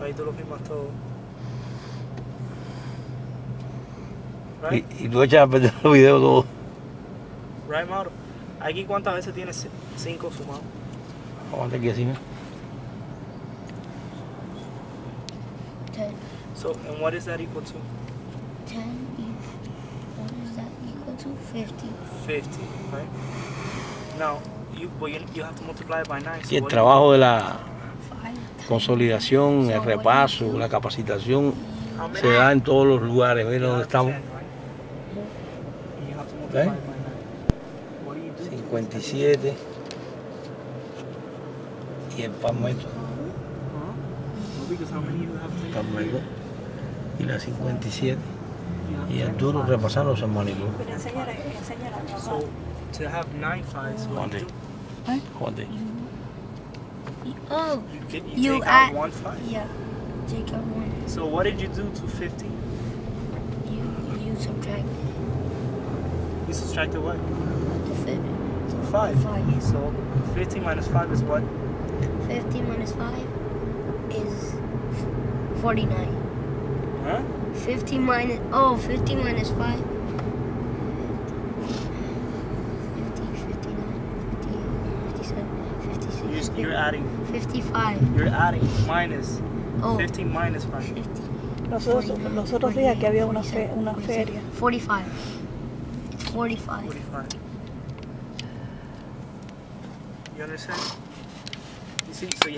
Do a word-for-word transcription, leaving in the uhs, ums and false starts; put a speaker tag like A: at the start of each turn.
A: Ahí tú lo firmas todo. Right?
B: Y, y tú echas a perder los videos todos.
A: Right, Mauro? Aquí cuántas veces tienes cinco sumados.
B: Aguanta aquí así, ¿no?
C: ten.
A: So, and what is that equal to?
C: ten. What is that equal to? fifty.
A: fifty, right? Now, you, well, you, you have to multiply it by nine. So
B: Y el
A: what
B: trabajo de la
C: five.
B: consolidación, el repaso, la capacitación
A: How many?
B: se da en todos los lugares. Mira
A: You
B: dónde
A: have
B: estamos.
A: ten, right? And you have to multiply
B: Okay.
A: it by nine. What do you do?
B: cincuenta y siete. Y el palmetto.
A: Huh? Well, because how many you have to
B: Palmetto. Y la cincuenta y siete.
A: You have
B: Y
A: to
B: Arturo
A: five.
B: repasando los hermanitos.
D: Pero enséñale, enséñale.
A: So, to have nine fives, what do you do?
B: Juan de.
C: Oh,
A: You, get, you,
C: You
A: take
C: add-
A: out one five.
C: yeah. Take out one.
A: So what did you do to fifty?
C: You you subtract
A: You subtracted what?
C: the fit.
A: Five.
C: Five.
A: So fifty minus five is what?
C: Fifty minus five is forty-nine.
A: Huh?
C: Fifty minus oh, fifty minus five. fifty, fifty-nine, fifty-eight, fifty-seven, fifty-six,
A: You're, you're adding.
C: fifty-five.
A: You're adding minus.
C: Oh,
A: fifty minus five.
C: fifty.
D: Los otros, los otros días que había una, fe, una feria.
C: forty-five. It's forty-five.
A: Forty-five. You understand? You see, so you